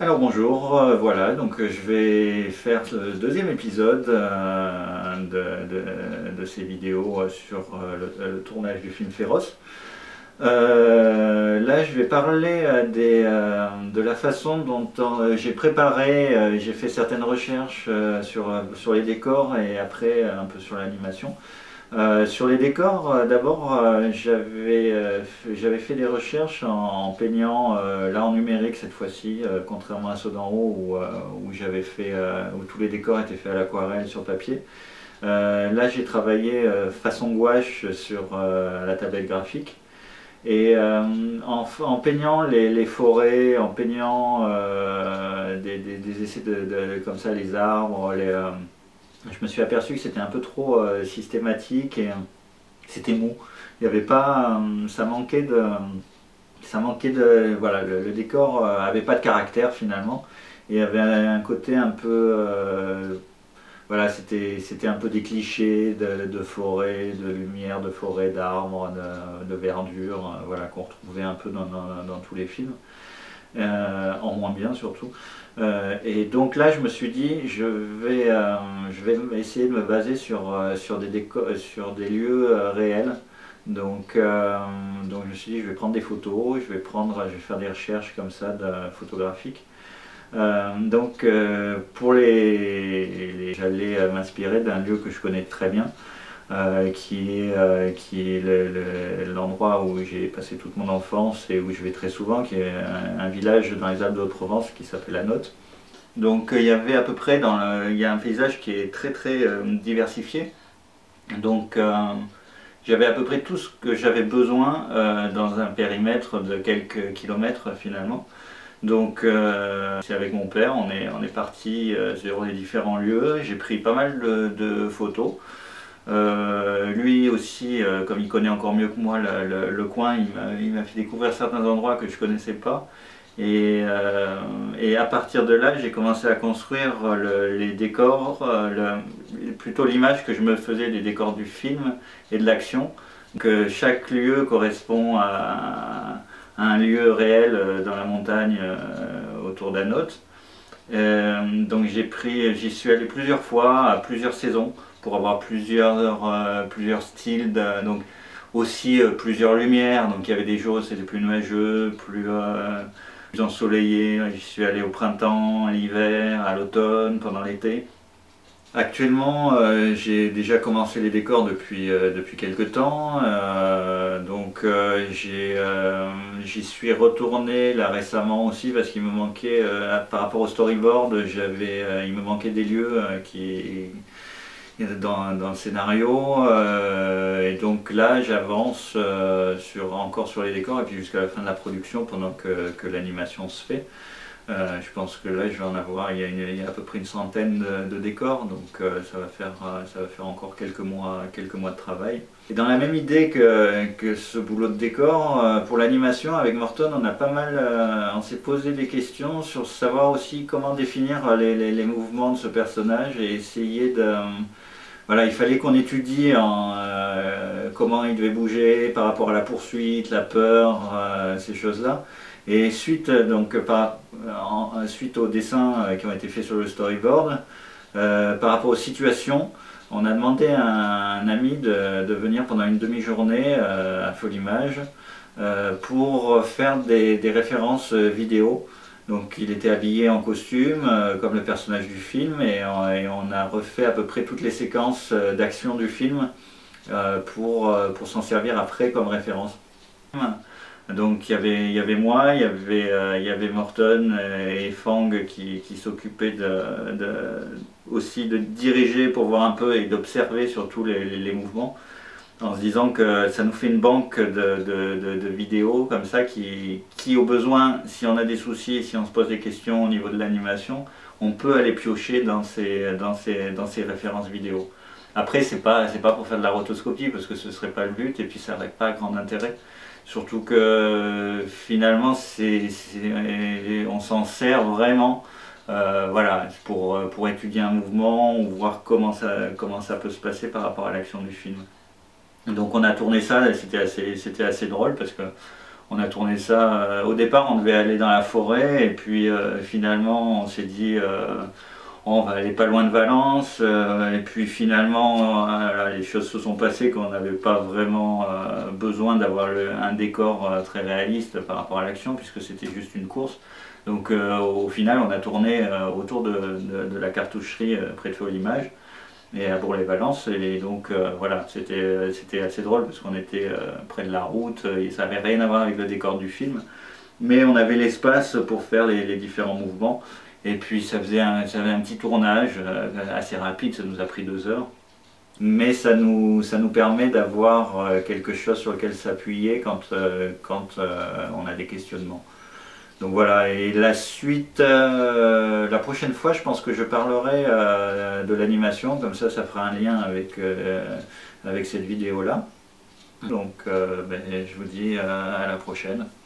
Alors bonjour, voilà, donc je vais faire le deuxième épisode de ces vidéos sur le tournage du film Féroce. Là je vais parler de la façon dont j'ai préparé, j'ai fait certaines recherches sur les décors et après un peu sur l'animation. Sur les décors, d'abord, j'avais fait des recherches en peignant, là en numérique cette fois-ci, contrairement à ceux d'en haut où j'avais fait, où tous les décors étaient faits à l'aquarelle sur papier. Là, j'ai travaillé façon gouache sur la tablette graphique. Et en peignant les forêts, en peignant des essais comme ça, les arbres, je me suis aperçu que c'était un peu trop systématique et c'était mou. Il y avait pas, ça manquait de, voilà, le décor avait pas de caractère finalement. Et il y avait un côté un peu, voilà, c'était un peu des clichés de forêt, de lumière, de forêt, d'arbres, de verdure, voilà, qu'on retrouvait un peu dans tous les films. En moins bien surtout. Et donc là, je me suis dit, je vais essayer de me baser sur des lieux réels. Donc je me suis dit, je vais prendre des photos, je vais faire des recherches comme ça photographiques. J'allais m'inspirer d'un lieu que je connais très bien, qui est l'endroit où j'ai passé toute mon enfance et où je vais très souvent, qui est un village dans les Alpes de Haute-Provence qui s'appelle La Notte. Donc il y avait à peu près, il y a un paysage qui est très diversifié. Donc j'avais à peu près tout ce que j'avais besoin dans un périmètre de quelques kilomètres finalement. Donc c'est avec mon père, on est parti sur les différents lieux, j'ai pris pas mal de photos. Lui aussi, comme il connaît encore mieux que moi le coin, il m'a fait découvrir certains endroits que je ne connaissais pas. Et à partir de là, j'ai commencé à construire les décors, plutôt l'image que je me faisais des décors du film et de l'action. Que chaque lieu correspond à un lieu réel dans la montagne autour d'Anote. Donc j'y suis allé plusieurs fois, à plusieurs saisons, pour avoir plusieurs styles, donc aussi plusieurs lumières. Donc il y avait des jours où c'était plus nuageux, plus ensoleillé. J'y suis allé au printemps, à l'hiver, à l'automne, pendant l'été. Actuellement, j'ai déjà commencé les décors depuis quelques temps, j'y suis retourné là récemment aussi parce qu'il me manquait, par rapport au storyboard, il me manquait des lieux dans le scénario, et donc là j'avance encore sur les décors et puis jusqu'à la fin de la production pendant que l'animation se fait. Je pense que là je vais en avoir, il y a à peu près une centaine de décors, donc ça va faire encore quelques mois de travail. Et dans la même idée que ce boulot de décor, pour l'animation avec Morton, on s'est posé des questions sur savoir aussi comment définir les mouvements de ce personnage et essayer de... Voilà, il fallait qu'on étudie comment il devait bouger par rapport à la poursuite, la peur, ces choses-là. Et suite aux dessins qui ont été faits sur le storyboard, par rapport aux situations, on a demandé à un ami de venir pendant une demi-journée à Folimage pour faire des références vidéo. Donc il était habillé en costume comme le personnage du film et on a refait à peu près toutes les séquences d'action du film pour s'en servir après comme référence. Donc il y avait moi, il y avait Morton et Fang qui s'occupaient aussi de diriger pour voir un peu et d'observer surtout les mouvements, en se disant que ça nous fait une banque de vidéos comme ça qui au besoin, si on a des soucis, si on se pose des questions au niveau de l'animation, on peut aller piocher dans ces références vidéo. Après c'est pas pour faire de la rotoscopie parce que ce serait pas le but et puis ça n'aurait pas grand intérêt. Surtout que finalement on s'en sert vraiment voilà, pour étudier un mouvement ou voir comment ça peut se passer par rapport à l'action du film. Donc on a tourné ça, c'était assez drôle parce que On a tourné ça, au départ on devait aller dans la forêt et puis finalement on s'est dit on va aller pas loin de Valence et puis finalement les choses se sont passées qu'on n'avait pas vraiment besoin d'avoir un décor très réaliste par rapport à l'action puisque c'était juste une course. Donc au final on a tourné autour de la cartoucherie près de Folimage et à Bourg-les-Valences et donc voilà c'était assez drôle parce qu'on était près de la route et ça n'avait rien à voir avec le décor du film mais on avait l'espace pour faire les différents mouvements et puis ça faisait un petit tournage assez rapide, ça nous a pris 2 heures mais ça nous permet d'avoir quelque chose sur lequel s'appuyer quand on a des questionnements. Donc voilà, et la suite, la prochaine fois, je pense que je parlerai de l'animation, comme ça fera un lien avec cette vidéo-là. Donc je vous dis à la prochaine.